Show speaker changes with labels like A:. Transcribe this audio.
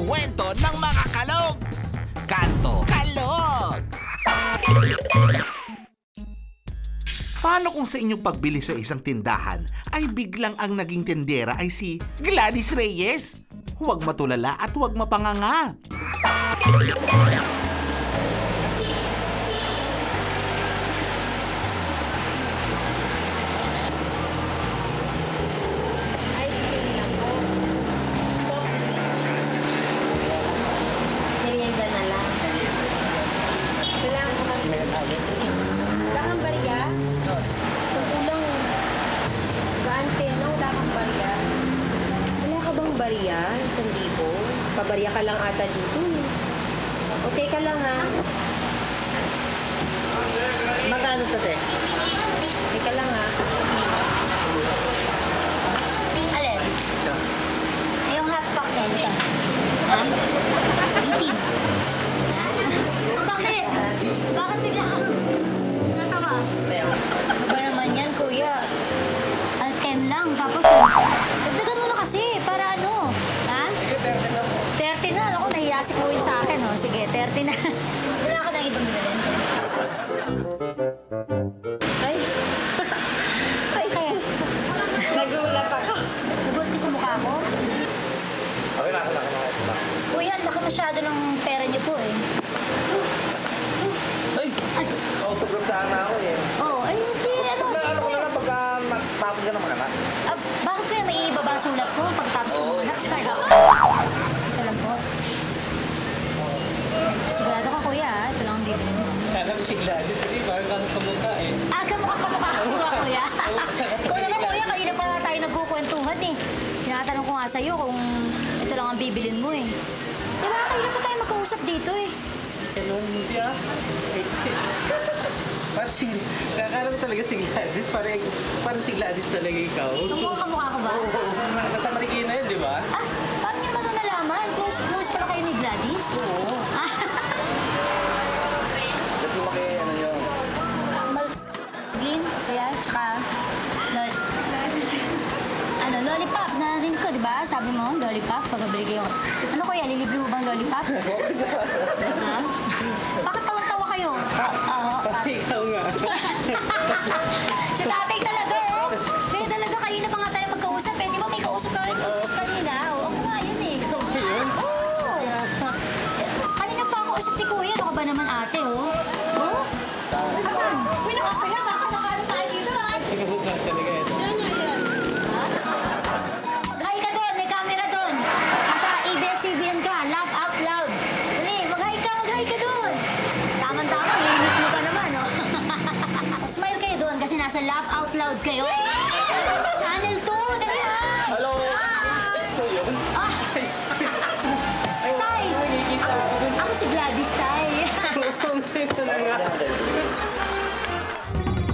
A: kwento ng mga kalog. Kanto, kalog! Paano kung sa inyong pagbili sa isang tindahan ay biglang ang naging tendera ay si Gladys Reyes? Huwag matulala at huwag mapanganga.
B: Ice cream lang po. Merienda na lang. Kailangan ko kami. Wala kang barya? Kung kulang, gaan-10 lang, wala kang barya. Wala ka bang barya? 1,000? Pabarya ka lang ata dito. Okay ka lang ha. Magkano to, te? Okay ka lang ha.
C: Alin? Ay, yung half pack yan. Ha? 18. Bakit? Bakit bigla kang natawa? Ano ba naman yan, kuya? 10 lang, tapos dagdagan mo na kasi, para ano? Ha? 30 na. Ako, nahiya si kuya sa akin, oh. Sige, 30 na. Wala ka nang ibang bilhin.
B: Ay. Ay, kaya. Nagulat ako.
C: Nagulat ka sa mukha ko?
D: Okay na.
C: Kuya, ang laki masyado ng pera niyo po, eh.
D: Ay! Autograph na ako eh.
C: Oh, ay, hindi, ano,
D: Ano
C: sige.
D: ko na lang pagka matapos ka naman naman.
C: Bakit kaya may ibaba sulat ko pagkatapos ko
D: Oo,
C: muna? Ito lang po. Sigurado ka, kuya, ha? Ito lang ang bibili mo.
E: Kala ko si Gladys, hindi parang kamukha eh.
C: Kamukha ko ba, kuya? Ikaw naman, kuya, kanina pa tayo nagkukwentuhan, eh. Tinatanong ko nga sa'yo kung ito lang ang bibilin mo, eh. Di ba, kanina pa tayo magkausap dito, eh.
E: Ganun, hindi ah. 86. Parang si... Kakala mo talaga si Gladys. Parang si Gladys talaga ikaw.
C: Kamukha ko ba?
E: Oo, nasa Marikina yun, di ba?
C: Ah, paano niyo ba ito nalaman? Close pala kayo ni Gladys?
E: Oo.
D: Ba't lumaki ano yun?
C: Gin, kaya, tsaka... Lollipop, narinig ko, di ba? Sabi mo, lollipop, pagkabili kayo. Ano kuya, lilibre mo bang lollipop? Ha? Bakit tawang-tawa kayo?
E: Ikaw nga.
C: Si tatay talaga, oh. Kaya talaga, kanina pa nga tayo magkausap, eh. Di ba may kausap ka rin pagkas kanina? Oo, ako nga yun, eh.
E: Ikaw ba yun?
C: Oo. Kanina pa ako usap ni kuya. Ano ka ba naman, ate, oh? Oh? Asan?
B: Uy, nakakaya. Baka nakano tayo dito, ha?
E: Kamukha talaga ito.
C: Ha? Mag-hi ka doon, may camera doon. Nasa ABS-CBN ka, laugh out loud. Dali, mag-hi ka doon. Tama-tama, linis mo pa naman, oh. Smile kayo doon kasi nasa laugh out loud kayo. Channel 2, dali ha.
E: Hello! Ito yun?
C: Ah. Tay, ako si Gladys, Tay.
E: Ito na nga.